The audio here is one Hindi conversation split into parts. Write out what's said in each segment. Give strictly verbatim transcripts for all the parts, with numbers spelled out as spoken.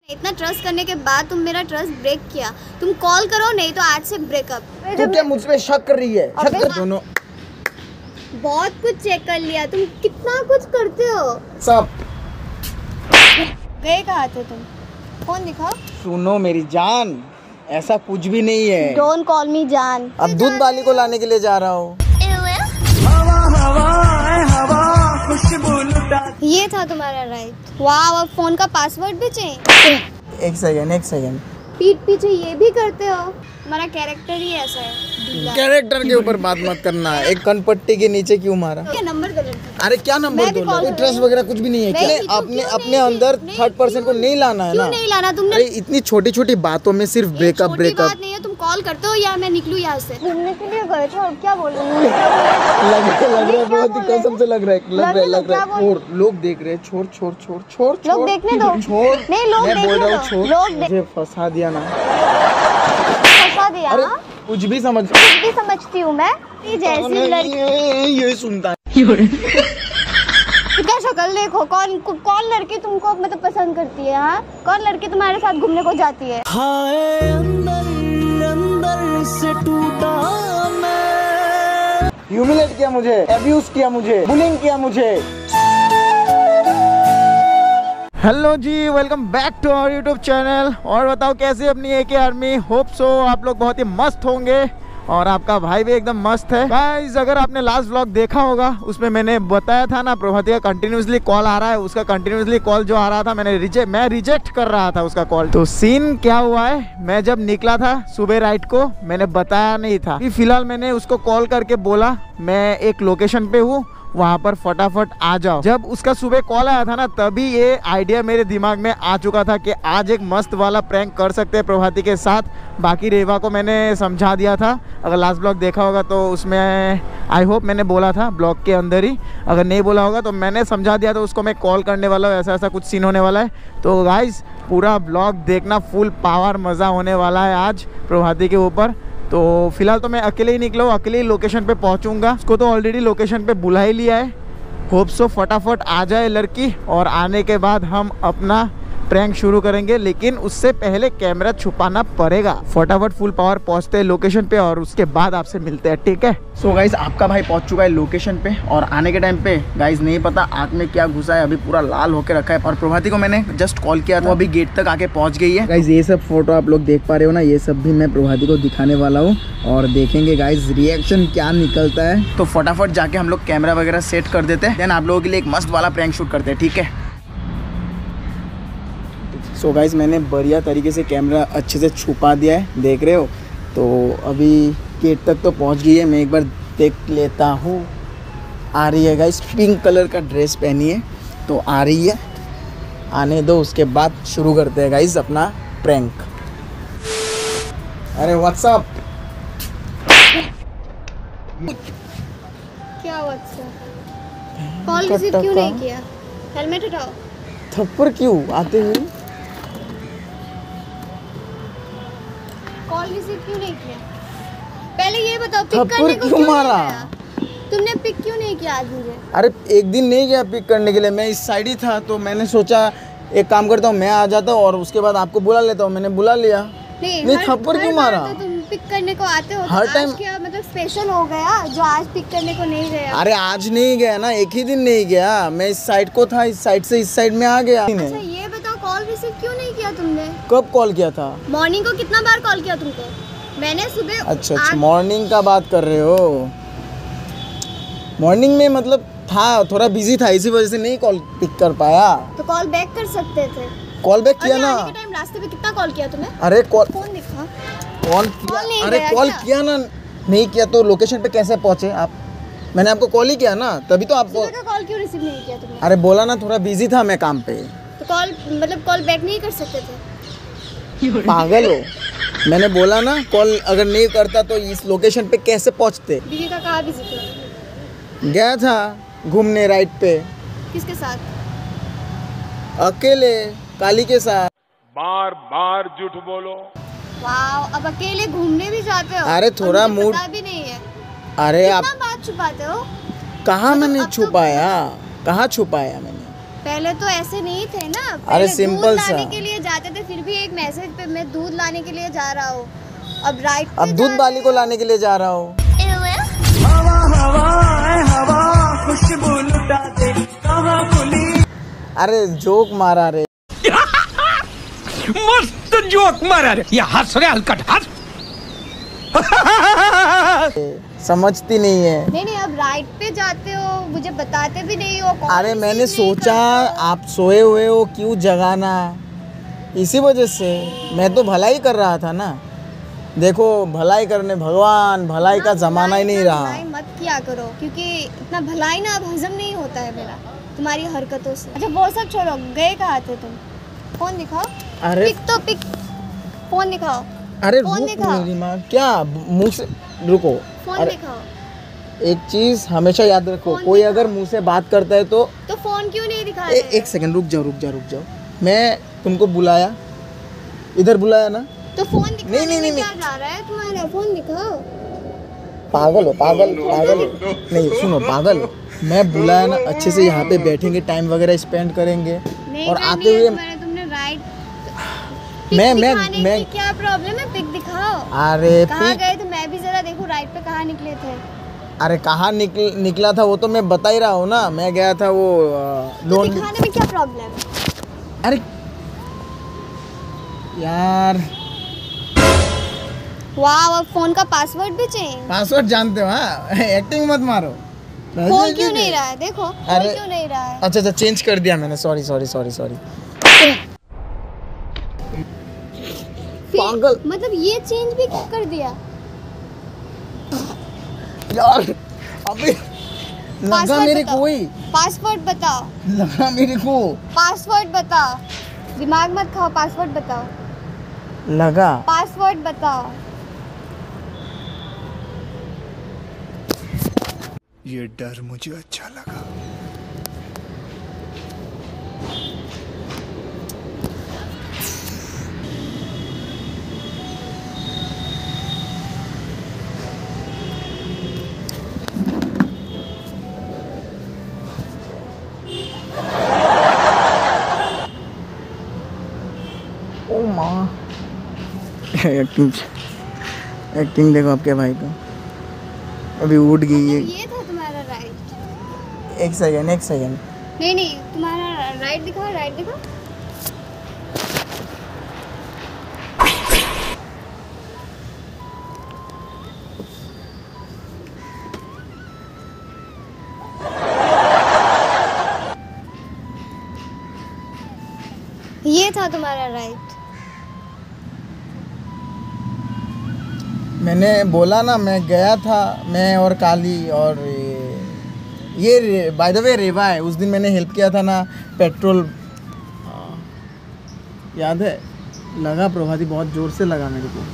इतना ट्रस्ट करने के बाद तुम मेरा ट्रस्ट ब्रेक किया। तुम कॉल करो, नहीं तो आज से ब्रेकअप। तू क्या मुझ पे शक कर रही है? शक कर दोनों। बहुत कुछ चेक कर लिया, तुम कितना कुछ करते हो सब। गए कहाँ थे तुम? फोन दिखाओ। सुनो मेरी जान, ऐसा कुछ भी नहीं है। डोंट कॉल मी जान। अब दूध वाली को लाने के लिए जा रहा हूँ। ये था तुम्हारा राइट। वाह, अब फोन का पासवर्ड भी चाहिए। एक सेकंड एक सेकंड पीठ पीछे ये भी करते हो। तुम्हारा कैरेक्टर ही ऐसा है। कैरेक्टर के ऊपर बात मत करना। एक कनपट्टी के नीचे क्यों मारा? क्या नंबर गलत? अरे क्या नंबर दो? कोई ट्रस्ट वगैरह कुछ भी नहीं है। क्या अपने अपने अंदर थर्ड पर्सन को नहीं लाना है ना? नहीं लाना तुमने। अरे इतनी छोटी छोटी बातों में सिर्फ ब्रेकअप ब्रेकअप बात नहीं है। तुम कॉल करते हो या मैं निकलूं यहाँ से? घूमने के लिए गए थे और क्या बोल रहे हो? लग रहा है लग रहा है बहुत ही कसम से लग रहा है लग रहा है लग रहा है। और लोग देख रहे हैं। छोड़ छोड़ छोड़ छोड़ लोग देखने दो। छोड़ नहीं, लोग मैं बोल रहा हूँ देखने दो। छोड़। लोग मुझे फंसा दिया ना। फंसा दिया? अरे कुछ भी समझ कुछ भी समझती हूँ मैं। जैसी लड़की ये सुनता है। क्या शक्ल देखो। कौन कौन लड़की तुमको मतलब पसंद करती है? हाँ, कौन लड़की तुम्हारे साथ घूमने को जाती है? हाय अंदर अंदर से टूटा मैं। ह्यूमिलेट किया मुझे, अब्यूज किया मुझे, बुलिंग किया मुझे। हेलो जी, welcome back to our YouTube channel. और बताओ कैसे अपनी ए के आर्मी। होप सो आप लोग बहुत ही मस्त होंगे और आपका भाई भी एकदम मस्त है। गाइस, अगर आपने लास्ट व्लॉग देखा होगा उसमें मैंने बताया था ना, प्रभाती का कंटिन्यूसली कॉल आ रहा है। उसका कंटिन्यूसली कॉल जो आ रहा था मैंने रिजेक्ट मैं रिजेक्ट कर रहा था उसका कॉल। तो सीन क्या हुआ है, मैं जब निकला था सुबह राइट को, मैंने बताया नहीं था। फिलहाल मैंने उसको कॉल करके बोला मैं एक लोकेशन पे हूँ, वहां पर फटाफट आ जाओ। जब उसका सुबह कॉल आया था ना, तभी ये आइडिया मेरे दिमाग में आ चुका था कि आज एक मस्त वाला प्रैंक कर सकते हैं प्रभाती के साथ। बाकी रेवा को मैंने समझा दिया था, अगर लास्ट ब्लॉग देखा होगा तो उसमें आई होप मैंने बोला था ब्लॉग के अंदर ही। अगर नहीं बोला होगा तो मैंने समझा दिया था उसको मैं कॉल करने वाला हूँ, ऐसा ऐसा कुछ सीन होने वाला है। तो गाइज पूरा ब्लॉग देखना, फुल पावर मज़ा होने वाला है आज प्रभाती के ऊपर। तो फिलहाल तो मैं अकेले ही निकला हूँ, अकेले ही लोकेशन पे पहुँचूंगा। उसको तो ऑलरेडी लोकेशन पे बुला ही लिया है। होप सो फटाफट आ जाए लड़की, और आने के बाद हम अपना प्रैंक शुरू करेंगे। लेकिन उससे पहले कैमरा छुपाना पड़ेगा। फटाफट फुल पावर पहुंचते हैं लोकेशन पे और उसके बाद आपसे मिलते हैं, ठीक है? सो so गाइज, आपका भाई पहुंच चुका है लोकेशन पे। और आने के टाइम पे गाइज नहीं पता आँख में क्या घुसा है, अभी पूरा लाल होके रखा है। और प्रभाती को मैंने जस्ट कॉल किया था, वो अभी गेट तक आके पहुंच गई है। गाइज ये सब फोटो आप लोग देख पा रहे हो ना, ये सब भी मैं प्रभाती को दिखाने वाला हूँ और देखेंगे गाइज रिएक्शन क्या निकलता है। तो फटाफट जाके हम लोग कैमरा वगैरह सेट कर देते हैं, देन आप लोगों के लिए एक मस्त वाला प्रैंक शूट करते हैं, ठीक है? सो so गाइज, मैंने बढ़िया तरीके से कैमरा अच्छे से छुपा दिया है, देख रहे हो। तो अभी गेट तक तो पहुंच गई है, मैं एक बार देख लेता हूँ। आ रही है गाइज, पिंक कलर का ड्रेस पहनी है, तो आ रही है। आने दो, उसके बाद शुरू करते हैं गाइज अपना प्रैंक। अरे व्हाट्सअप, क्या व्हाट्सअप? कॉल रिसीव क्यों नहीं किया? हेलमेट उठाओ। थप्पड़ क्यों आते हुए? कॉल रिसीव क्यों नहीं किया? पहले ये बताओ, पिक थप्पड़ करने को क्यों मारा? तुमने पिक क्यों नहीं किया आज मुझे? अरे एक दिन नहीं गया पिक करने के लिए, मैं इस साइड ही था। तो मैंने सोचा एक काम करता हूँ, मैं आ जाता हूँ और उसके बाद आपको बुला लेता हूँ। मैंने बुला लिया। नहीं, नहीं थप्पड़ क्यों मारा? तो तुम पिक करने को आते हो, हर तो टाइम आज क्या मतलब स्पेशल हो गया जो आज पिक करने को नहीं गया? अरे आज नहीं गया ना, एक ही दिन नहीं गया। मैं इस साइड को था, इस साइड से इस साइड में आ गया। अच्छा ये बताओ, कॉल रिसीव क्यों नहीं किया तुमने? कब कॉल किया था? मॉर्निंग को कितना बार कॉल किया तुमको मैंने? सुबह। अच्छा अच्छा, मॉर्निंग का बात कर रहे हो। मॉर्निंग में मतलब था, थोड़ा बिजी था, इसी वजह से नहीं कॉल पिक कर पाया। तो कॉल बैक कर सकते थे। कॉल बैक किया ना। आने के टाइम रास्ते पे कितना कॉल किया तुमने? अरे कॉल फोन दिखा। कॉल किया, अरे कॉल किया ना। नहीं किया तो लोकेशन पे कैसे पहुंचे आप? मैंने आपको कॉल ही किया ना, तभी तो आपको। कॉल क्यों रिसीव नहीं किया तुमने? अरे बोला ना, थोड़ा बिजी था मैं काम पे। तो कॉल मतलब कॉल बैक नहीं कर सकते थे? पागल हो? मैंने बोला ना, कॉल अगर नहीं करता तो इस लोकेशन पे कैसे पहुंचते? बिजी था? कहाँ बिजी था? गया था घूमने राइड पे। किसके साथ? अकेले, काली के साथ। बार बार झूठ बोलो। वाओ, अब अकेले घूमने भी जाते हो? अरे थोड़ा मूड भी नहीं है। अरे आप बात छुपाते हो? कहाँ? मैंने अब तो- छुपाया? कहाँ छुपाया मैंने? पहले तो ऐसे नहीं थे ना। अरे पहले सिंपल दूध सा। लाने के लिए जाते थे, फिर भी एक मैसेज पे मैं दूध लाने के लिए जा रहा हूँ। अब राइट पे अब दूध जा वाली रहे को हो। लाने के लिए जा रहा हूँ। अरे जोक मारा रे। मस्त जोक मारा रे। ये हंस रे हलकट हंस। समझती नहीं है। नहीं नहीं, अब राइट पे जाते हो, मुझे बताते भी नहीं हो। कॉल अरे रिसीव मैंने नहीं सोचा करते हो। आप सोए हुए हो, क्यों जगाना, इसी वजह से। मैं तो भलाई कर रहा था ना। देखो भलाई करने, भगवान भलाई का जमाना ही नहीं इतना रहा। भलाई मत किया करो, क्योंकि इतना भलाई ना अब हजम नहीं होता है मेरा तुम्हारी हरकतों से। अच्छा वो सब छोड़ो, गए कहाँ थे तुम? फोन दिखाओ। अरे पिक तो पिक, फोन दिखाओ। अरे फोन रुक दिखाओ। मेरी माँ, क्या मुंह से रुको। फोन अरे दिखाओ। एक चीज हमेशा याद रखो, फोन कोई दिखाओ। अगर मुंह से बात करता है तो तो फोन क्यों नहीं दिखा ए, रहे? एक सेकंड रुक जाओ रुक जाओ रुक जाओ। मैं तुमको बुलाया, इधर बुलाया ना। तो फोन दिखाने नहीं, नहीं, में नहीं, क्या जा रहा है तुम्हारा? फोन दिखाओ। पागल हो पागल पागल हो। नहीं सुनो पागल हो। मैं बुलाया ना, अच्छे से यहाँ पे बैठेंगे, टाइम वगैरह स्पेंड करेंगे। नहीं और करनी आते है हुए तुम्हारे, तुमने राइट मैं मैं दिखाने मैं की क्या प्रॉब्लम है? पिक दिखाओ। अरे कहाँ पिक, गए थे? मैं भी जरा देखूं राइट पे कहाँ निकले थे। अरे कहाँ निकल निकला था वो तो मैं बता ही रहा हूँ ना। मैं गया था वो तो लोन। दिखाने में क्या प्रॉब्लम है? अरे यार वाह, अब फोन का पासवर्ड भी चेंज। पासवर्ड जानते हो? हाँ एक्टिंग मत मारो। फोन क्यों नहीं रहा है? देखो फोन अरे- क्यों नहीं रहा है? अच्छा अच्छा चेंज कर दिया मैंने, सॉरी सॉरी सॉरी सॉरी। फिर- पागल। मतलब ये चेंज भी कर दिया? यार अबे लगा पासवर्ड मेरे बताओ। को ही पासवर्ड बताओ। लगा मेरे को पासवर्ड बताओ। दिमाग मत खाओ, पासवर्ड बताओ। लगा। पासवर्ड बताओ। ये डर मुझे अच्छा लगा। ओ माँ एक्टिंग एक्टिंग देखो आपके भाई को, अभी उठ गई है। ये था तुम्हारा राइट? एक सेकेंड एक सेकेंड। नहीं नहीं, तुम्हारा राइट दिखाओ, राइट दिखाओ। ये था तुम्हारा राइट। मैंने बोला ना, मैं गया था, मैं और काली और ये ये बाय द वे रेवा है। उस दिन मैंने हेल्प किया था ना पेट्रोल, याद है? लगा प्रभाती, बहुत जोर से लगा मेरे को।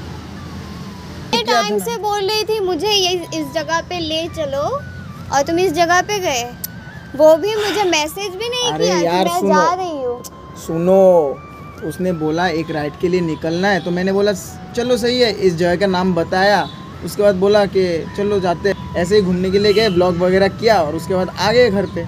टाइम से बोल रही थी मुझे ये इस जगह पे ले चलो, और तुम इस जगह पे गए। वो भी मुझे मैसेज भी नहीं अरे किया यार कि मैं सुनो। जा रही हूँ। सुनो, उसने बोला एक राइड के लिए निकलना है, तो मैंने बोला चलो सही है, इस जगह का नाम बताया। उसके बाद बोला कि चलो जाते, ऐसे ही घूमने के लिए गए, ब्लॉग वगैरह किया और उसके बाद आ गए घर पे।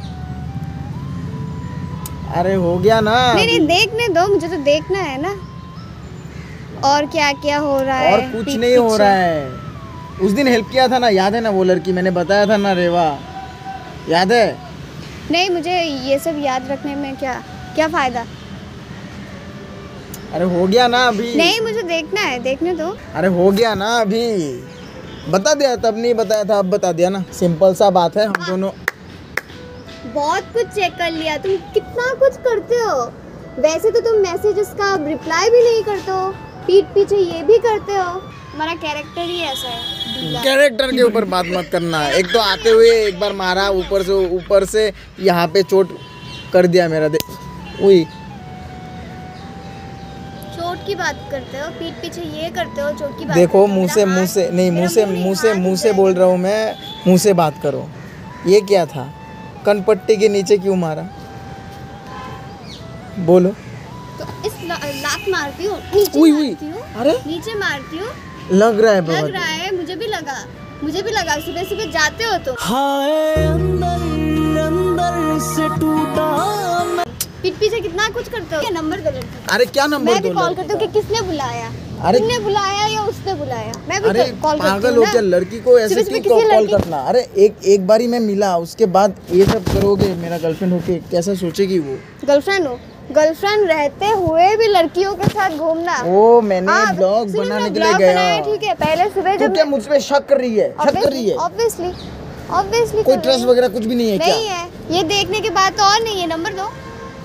अरे हो गया ना। नहीं नहीं, देखने दो, मुझे तो देखना है ना और क्या क्या हो रहा है। और कुछ पीठ नहीं हो पीछे। रहा है। उस दिन हेल्प किया था ना, याद है ना? वो लड़की मैंने बताया था ना, रेवा, याद है? नहीं, मुझे ये सब याद रखने में क्या क्या फायदा? अरे हो गया ना अभी। नहीं, मुझे देखना है, देखने दो। अरे हो गया ना अभी, बता दिया, तब नहीं बताया था, अब बता दिया ना। सिंपल सा बात है, हम दोनों। बहुत कुछ चेक कर लिया, तुम कितना कुछ करते हो। वैसे तो तुम मैसेजेस का रिप्लाई भी नहीं करते हो, पीठ पीछे ये भी करते हो। तुम्हारा कैरेक्टर ही ऐसा है, ढीला। कैरेक्टर के ऊपर बात मत करना। एक तो आते हुए एक बार मारा, ऊपर से ऊपर से यहाँ पे चोट कर दिया मेरा। दे उई, चोट की बात करते हो, पीठ पीछे ये करते हो, चोट की बात देखो करते हो। मुंह से मेरा मुंह से हाथ- नहीं, मेरा मुंह से मुंह मुंह से हाथ मुंह उठ से बोल रहा हूँ मैं, मुंह से बात करो। ये क्या था? कनपट्टी के नीचे क्यों मारा? बोलो। तो इस ला- लात मारती हूँ, नीचे उई उई, मारती हूँ, अरे नीचे मारती हूँ। लग रहा है लग बहुत। रहा है, मुझे भी लगा, मुझे भी लगा। सुबह सुबह जाते हो तुम। हाय अंदर अंदर अंदर से टूटा। पीठ पीछे कितना कुछ करते हो। क्या नंबर दो लड़की। अरे क्या नंबर मैं भी दो कॉल लड़की करती हूँ कि किसने बुलाया। अरे तुमने बुलाया या उसने बुलाया। मैं भी अरे कॉल करती पागल हूँ हो क्या, लड़की को ऐसे सुबह सुबह क्यों किसी कॉल लड़की- करना। अरे एक एक बारी मैं मिला, उसके बाद ये सब करोगे मेरा गर्लफ्रेंड होके, कैसा सोचेगी वो। गर्लफ्रेंड हो, गर्लफ्रेंड रहते हुए भी लड़कियों के साथ घूमना। ओ मैंने हाँ, ब्लॉग सुनो, बनाने मैं के लिए ब्लॉग गया। बनाया, ठीक है। पहले सुबह तू जब क्या मुझ पे शक कर रही है, शक कर रही है। ऑब्वियसली ऑब्वियसली कोई ट्रस्ट वगैरह कुछ भी नहीं है क्या? नहीं है, ये देखने के बाद तो और नहीं है। नंबर दो।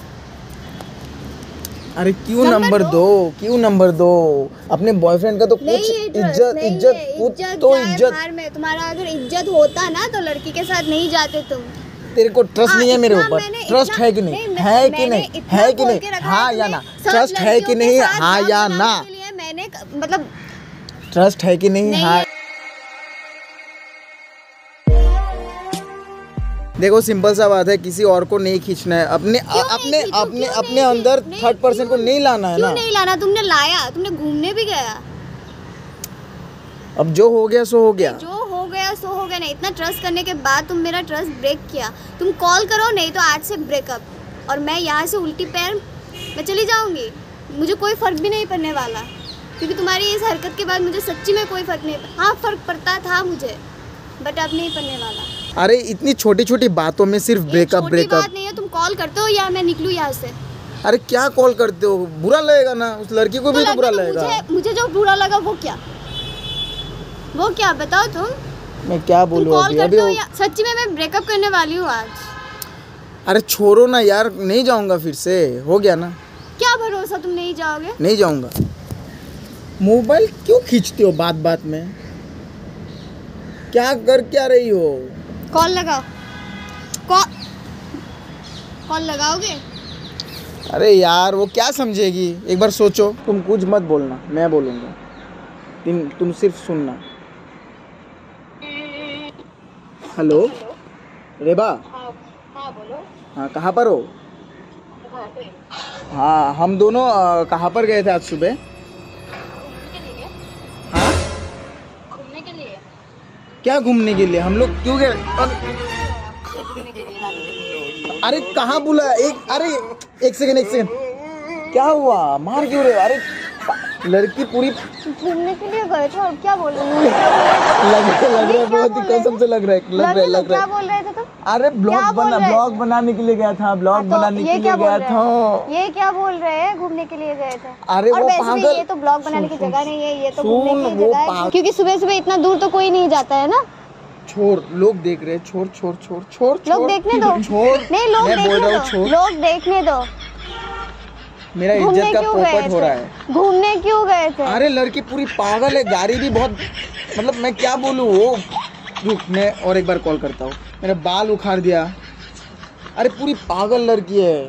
अरे क्यों नंबर नंबर दो। दो, क्यों नंबर दो। अपने बॉयफ्रेंड का तो कुछ नहीं है trust, इज्जत नहीं इज्जत है, कुछ इज्जत तो जाए इज्जत। बाहर में। तुम्हारा अगर इज्जत होता ना तो लड़की के साथ नहीं जाते तुम। तेरे को ट्रस्ट हाँ, नहीं है मेरे इतना ऊपर। मैंने- ट्रस्ट इतना- है कि नहीं, नहीं, मैं- है कि मैंने नहीं, इतना है कि बोल नहीं, के रखा हाँ है या तुम्हें, ना। सब ट्रस्ट है कि लड़कियों के नहीं, साथ हाँ ब्लॉग या बनाने ना। के लिए मैंने मतलब ट्रस्ट है कि नहीं, नहीं हाँ। है। देखो सिंपल सा बात है, किसी और को नहीं खींचना है, अपने क्यों नहीं अपने खींचूं? अपने क्यों अपने नहीं अंदर खींच- थर्ड पर्सन को क्यों- नहीं लाना है क्यों ना। नहीं लाना? तुमने लाया, तुमने घूमने भी गया। अब जो हो गया सो हो गया। जो हो गया सो हो गया। नहीं, इतना ट्रस्ट करने के बाद तुम मेरा ट्रस्ट ब्रेक किया। तुम कॉल करो, नहीं तो आज से ब्रेकअप। और मैं यहाँ से उल्टी पैर मैं चली जाऊंगी। मुझे कोई फर्क भी नहीं पड़ने वाला, क्योंकि तुम्हारी इस हरकत के बाद मुझे सच्ची में कोई फर्क नहीं। हाँ फर्क पड़ता था मुझे, बट अब नहीं पड़ने वाला। अरे इतनी छोटी छोटी बातों में सिर्फ ये ब्रेकअप छोटी ब्रेकअप। बात नहीं है। तुम कॉल करते हो या मैं निकलूँ यहाँ से? अरे क्या कॉल करते हो, बुरा लगेगा ना, उस लड़की को भी तो बुरा लगता लगेगा। मुझे, मुझे जो बुरा लगा वो क्या वो क्या बताओ तुम। मैं क्या तुम बोलूं कॉल अभी करते अभी हो वो- या सच्ची में मैं ब्रेकअप करने वाली हूँ आज। अरे छोड़ो ना यार, नहीं जाऊंगा फिर से, हो गया ना। क्या भरोसा तुम नहीं जाओगे? नहीं जाऊंगा। मोबाइल क्यों खींचते हो बात बात में, क्या कर क्या रही हो। कॉल लगाओ। कॉल कॉल लगाओगे? अरे यार वो क्या समझेगी, एक बार सोचो। तुम कुछ मत बोलना, मैं बोलूँगा, तुम तुम सिर्फ सुनना। Hello Reba. हाँ बोलो। हाँ कहाँ पर हो? हाँ हम दोनों अ, कहाँ पर गए थे आज सुबह? हाँ घूमने के लिए। क्या घूमने के लिए, हम लोग क्यों गए? अरे- अरे कहाँ बुला, एक अरे एक सेकंड एक सेकंड, क्या हुआ, मार क्यों रहे हो? अरे लड़की पूरी घूमने के लिए गए थे और क्या बोल रहे हो? लग रहा है लग रहा है बहुत ही कसम से लग रहा है लग रहा है लग रहा क्या है। बोल रहे थे तुम? अरे क्या ब्लॉग बोल बना रहे? ब्लॉग बनाने के लिए गया था, ब्लॉग तो बनाने के ये लिए क्या बोल गया रहे था। हैं? ये क्या बोल रहे हैं? घूमने के लिए गए थे। अरे और वो वैसे भी पागल, ये तो ब्लॉग बनाने की सुन, जगह नहीं है, ये तो सुन, घूमने की वो जगह है। पागल- क्योंकि सुबह सुबह इतना दूर तो कोई नहीं जाता है ना। छोड़, लोग देख रहे हैं, छोड़ छोड़ छोड़ छोड़ लोग छोड़, देखने दो। छोड़। नहीं लोग मैं बोल देखने रहा हूँ दो, छोड़, लोग देखने दो। मेरा घूमने इज्जत का क्यों गए पोपट हो रहा थे? है। घूमने क्यों गए थे? अरे लड़की पूरी पागल है, गाड़ी भी बहुत, मतलब मैं क्या बोलूँ। वो रुक, मैं और एक बार कॉल करता हूँ। मेरा बाल उखाड़ दिया। अरे पूरी पागल लड़की है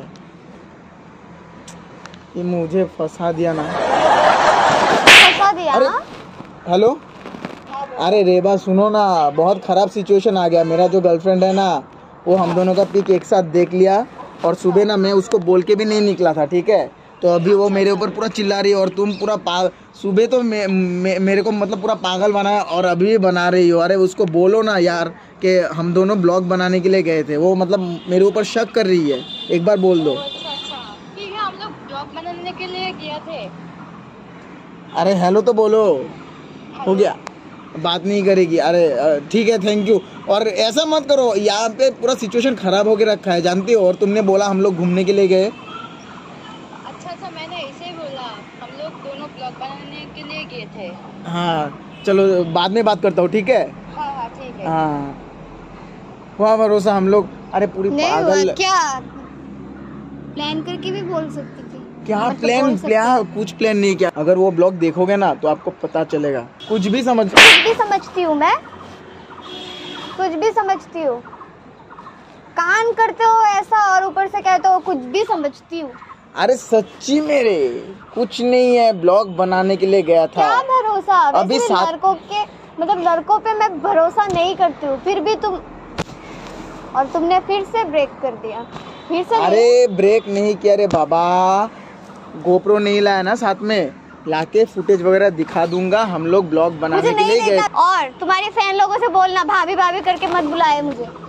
ये, मुझे फंसा दिया ना। फंसा दिया? अरे हेलो, अरे रेबा सुनो ना, बहुत ख़राब सिचुएशन आ गया। मेरा जो गर्लफ्रेंड है ना, वो हम दोनों का पिक एक साथ देख लिया, और सुबह ना मैं उसको बोल के भी नहीं निकला था, ठीक है। तो अभी वो मेरे ऊपर पूरा चिल्ला रही है, और तुम पूरा पा सुबह तो मे, मे, मेरे को मतलब पूरा पागल बनाया, और अभी भी बना रही हो। अरे उसको बोलो ना यार कि हम दोनों ब्लॉग बनाने के लिए गए थे। वो मतलब मेरे ऊपर शक कर रही है, एक बार बोल दो। अच्छा अच्छा ठीक है, हम लोग ब्लॉग बनाने के लिए गए थे। अरे हेलो तो बोलो, हो गया, बात नहीं करेगी। अरे अ, ठीक है, थैंक यू। और ऐसा मत करो, यहाँ पे पूरा सिचुएशन खराब होके रखा है, जानती हो। और तुमने बोला हम लोग घूमने के लिए गए। अच्छा अच्छा, मैंने ऐसे ही बोला, हम लोग दोनों ब्लॉग बनाने के लिए गए थे। हाँ चलो बाद में बात करता हूँ, ठीक है। हाँ हाँ ठीक है। हाँ हुआ भरोसा हम लोग। अरे पूरी नहीं पागल, हुआ क्या? प्लान करके भी बोल सकती थी। क्या मतलब प्लान, बोल सकती क्या थी। कुछ प्लान नहीं किया। अगर वो ब्लॉग देखोगे ना तो आपको पता चलेगा, कुछ भी समझ। कुछ भी समझती हूँ मैं, कुछ भी समझती हूँ। कान करते हो ऐसा और ऊपर से कहते हो कुछ भी समझती हूँ। अरे सच्ची मेरे कुछ नहीं है, ब्लॉग बनाने के लिए गया था। क्या भरोसा? अभी वैसे भी साथ- लड़कों के मतलब लड़कों पे मैं भरोसा नहीं करती हूँ, फिर भी तुम, और तुमने फिर से ब्रेक कर दिया, फिर से। अरे ब्रेक नहीं किया रे बाबा, गोप्रो नहीं लाया ना साथ में, लाके फुटेज वगैरह दिखा दूंगा। हम लोग ब्लॉग बनाने मुझे के लिए नहीं गए। देखना। और तुम्हारे फैन लोगों से बोलना भाभी भाभी करके मत बुलाए मुझे।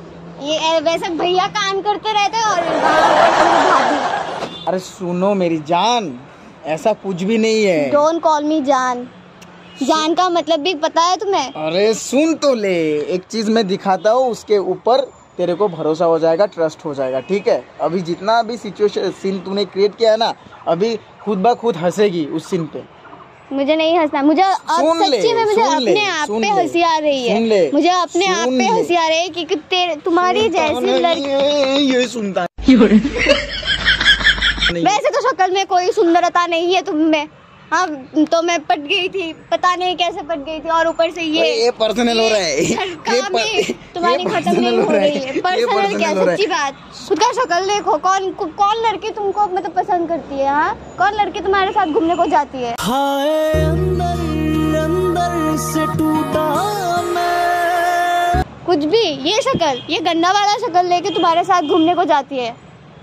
ये वैसे भैया कान करते रहते हैं और भाभी। अरे सुनो मेरी जान, ऐसा कुछ भी नहीं है। डोंट कॉल मी जान। जान का मतलब भी पता है तुम्हें? अरे सुन तो ले, एक चीज मैं दिखाता हूँ, उसके ऊपर तेरे को भरोसा हो जाएगा, ट्रस्ट हो जाएगा, ठीक है? अभी जितना भी सिचुएशन सीन तूने क्रिएट किया है ना, अभी खुद ब खुद हंसेगी उस सीन पे। मुझे नहीं हंसना, मुझे अब सच्ची में मुझे अपने आप पे हंसी आ रही है। मुझे अपने आप पे हंसी आ रही है क्योंकि तेरे तुम्हारी जैसी लड़की ये सुनता वैसे तो शक्ल में कोई सुंदरता नहीं है तुम में। हाँ तो मैं पट गई थी, पता नहीं कैसे पट गई थी, और ऊपर से ये ये पर्सनल हो रहा है, ये पर, तुम्हारी खत्म नहीं हो रही है। पर्सनल क्या, सच्ची बात। खुद का शक्ल देखो, कौन कौन लड़की तुमको मतलब पसंद करती है? हाँ कौन लड़की तुम्हारे साथ घूमने को जाती है? हाय अंदर अंदर से टूटा मैं। कुछ भी, ये शक्ल, ये गंदा वाला शक्ल लेके तुम्हारे साथ घूमने को जाती है।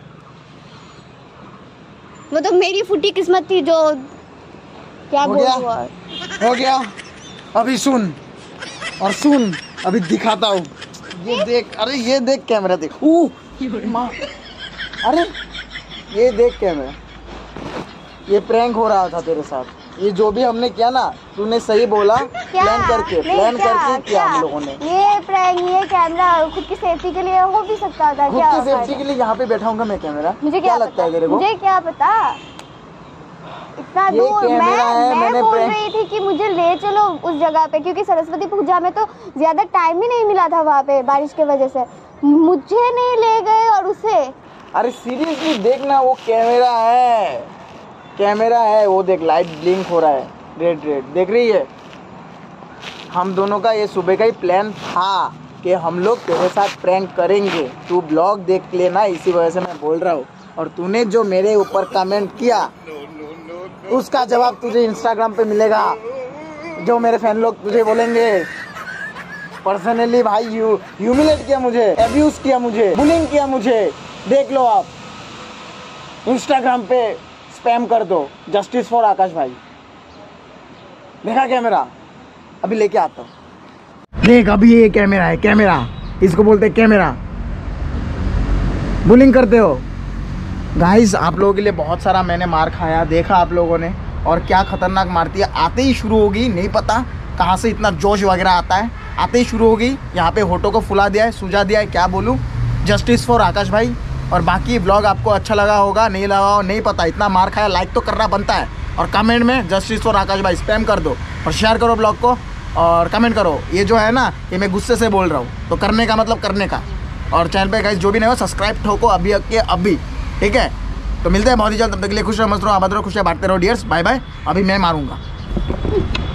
वो तो मेरी फूटी किस्मत थी जो क्या हो बोल गया? हुआ हो गया। अभी सुन और सुन, अभी दिखाता हूँ। ये देख, अरे ये देख कैमरा देख। ऊ माँ, अरे ये देख कैमरा, ये प्रैंक हो रहा था तेरे साथ। ये जो भी हमने किया ना, तूने सही बोला, प्लान करके प्लान करके किया हम लोगों ने। ये प्रैंक, ये कैमरा खुद की सेफ्टी के लिए हो भी सकता था। खुद क्या की सेफ्टी के लिए यहाँ पे बैठा हूँ मैं कैमरा? मुझे क्या लगता है तेरे को? मुझे क्या पता, इतना ये दूर मैं है, मैं बोल प्रेम... रही थी कि मुझे ले चलो उस जगह पे, क्योंकि सरस्वती पूजा में तो ज्यादा टाइम ही नहीं मिला था वहाँ पे बारिश के वजह से। मुझे नहीं ले गए और उसे। अरे सीरियसली देखना, वो कैमरा है, कैमरा है, वो देख लाइट ब्लिंक हो रहा है, रेड रेड देख रही है। हम दोनों का ये सुबह का ही प्लान था कि हम लोग तेरे साथ प्रैंक करेंगे। तू ब्लॉग देख लेना, इसी वजह से मैं बोल रहा हूँ। और तूने जो मेरे ऊपर कमेंट किया, उसका जवाब तुझे इंस्टाग्राम पे मिलेगा। जो मेरे फैन लोग तुझे बोलेंगे पर्सनली, भाई यू ह्यूमिलेट किया मुझे, अब्यूज किया मुझे, बुलिंग किया मुझे। देख लो आप, इंस्टाग्राम पे स्पैम कर दो, जस्टिस फॉर आकाश भाई। देखा कैमरा? अभी लेके आता हूँ। देख अभी ये कैमरा है, कैमरा, इसको बोलते हैं कैमरा। बुलिंग करते हो गाइस। आप लोगों के लिए बहुत सारा मैंने मार खाया, देखा आप लोगों ने, और क्या खतरनाक मारती है। आते ही शुरू होगी, नहीं पता कहाँ से इतना जोश वगैरह आता है, आते ही शुरू होगी। यहाँ पे होठों को फुला दिया है, सुझा दिया है, क्या बोलूँ। जस्टिस फॉर आकाश भाई। और बाकी व्लॉग आपको अच्छा लगा होगा, नहीं लगा हो नहीं पता, इतना मार खाया, लाइक तो करना बनता है। और कमेंट में जस्टिस फॉर आकाश भाई स्पैम कर दो, और शेयर करो ब्लॉग को, और कमेंट करो। ये जो है ना, ये मैं गुस्से से बोल रहा हूँ, तो करने का मतलब करने का। और चैनल पे गाइस जो भी नहीं हो, सब्सक्राइब ठोको अभी के अभी, ठीक है? तो मिलते हैं बहुत ही जल्द, तब तक के लिए खुश रहो, मस्त रहो, आबाद रहो, खुशियाँ बांटते रहो डियर्स। Bye bye. अभी मैं मारूंगा।